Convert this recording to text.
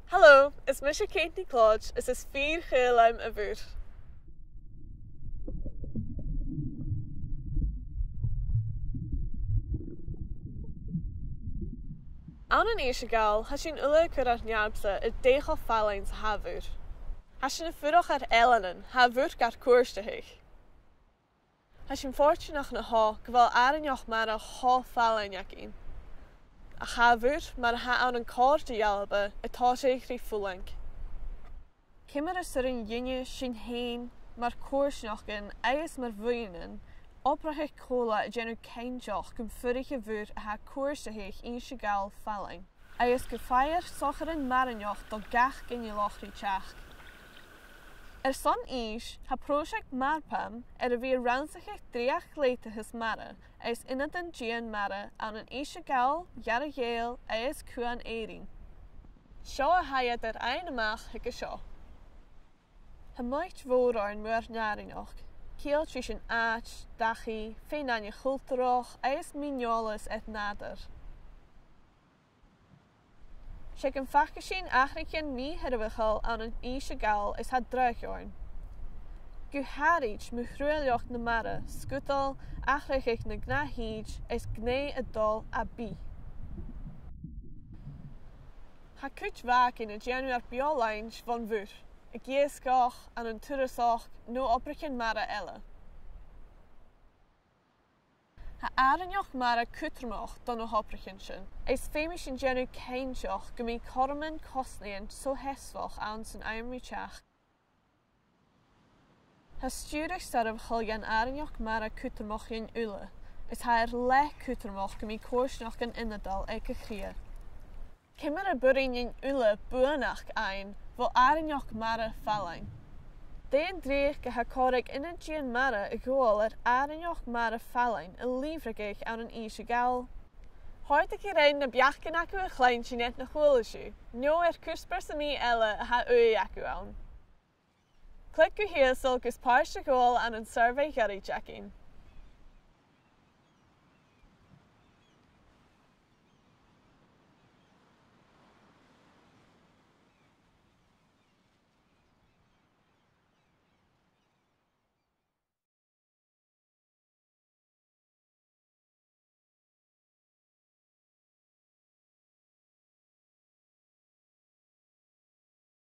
Hallo, is mis Kate die Claude, is 4 geluim a vuur. Aan een eerste gal, has je een ulle kurat njabse, het degel fallings havuur. Has je een vurig er ellenen, havuur gaat koers te heg. Has je een voortje nog een ha, gewel arenjoch maar een ha fallenjak in. A havuur, maar ha aan een kaart te jalbe, het ha zeker voeling. Kimmer is er een jinje, shin heen, maar koers nog in, eis maar woenen. Oprachtig cola genu keintjoch cum furige vuur ha koers te heg in shigal falling. Eis gefeier socheren marenjoch do gach gen je lochri chach. Son is, ha project marpam, weer ranzigig 3 geleden his mare, eis in het een gian mare, aan een ishigal, jare geel, eis kuan ering. Sjo ha je er eine mag hikke sjo. Ha mocht woorden muur narinjoch. Kiel tussen aach, dachi, fijn aan je gulteroch, eis mignoles et nader. Check een vakjesien achriken mi hedwigel aan een ishigal is het drugjorn. Gu harich mu grueljoch na mare, skutel, achrikig na gnahij, is gne het dol abi. Ha kut vaak in het januar biolijn van vuur. Ik jeeskach aan een turesach, no opriken mare elle. Ha arenjoch mare kutermoch dan nog oprikenschen. Is famous in genu keintjoch gemi kormen kostnien so hesvoch aan zijn eimrichach. Ha sturig starf gulgen arenjoch mare kutermoch in ulle. Is ha le kutermoch gemi koersnoch in innedal eke grie. Kimmer burin in ulle buenach ein, wo arenjoch mare falling. Den dreig ge ha korig in het gien mare goal arenjoch mare falling, en liefrig aan een ishigal. Heute gerein na bjachken aku een kleintje net nog woelisju. No kuspers mi elle ha aku aan. Klik u hier sulkus paarse goal aan een survey gary checking.